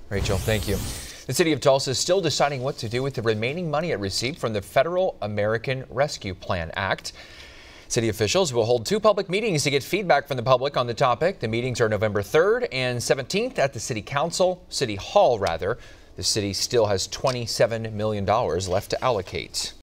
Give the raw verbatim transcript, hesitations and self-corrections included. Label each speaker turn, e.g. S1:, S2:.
S1: Rachel, thank you. The City of Tulsa is still deciding what to do with the remaining money it received from the Federal American Rescue Plan Act. City officials will hold two public meetings to get feedback from the public on the topic. The meetings are November third and seventeenth at the City Council, City Hall rather. The city still has twenty-seven million dollars left to allocate.